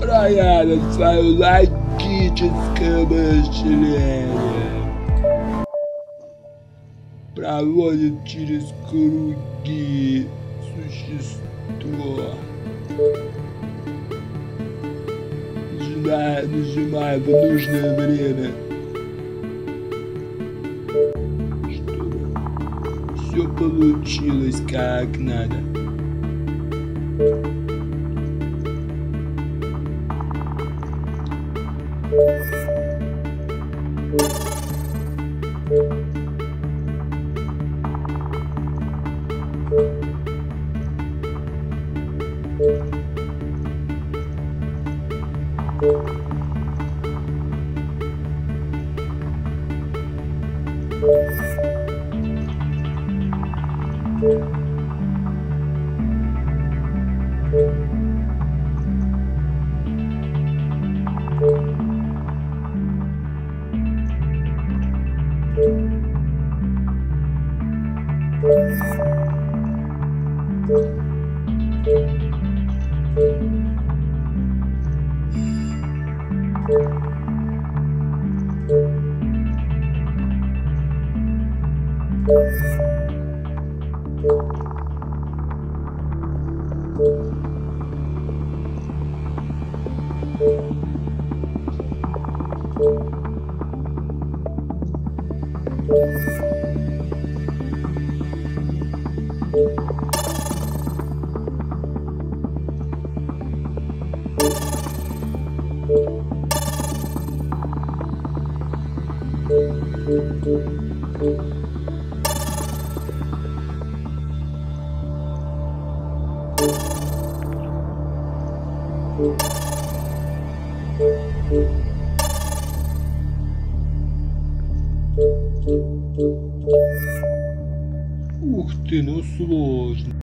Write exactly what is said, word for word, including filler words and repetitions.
проявит свое логическое мышление, проводит через круги существо, нажимая, нажимая в нужное время, чтобы все получилось как надо. Ух ты, ну сложно.